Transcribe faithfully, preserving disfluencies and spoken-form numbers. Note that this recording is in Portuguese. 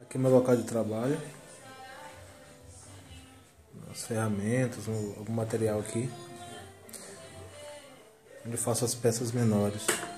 Aqui é meu local de trabalho. As ferramentas, algum material aqui. Onde eu faço as peças menores.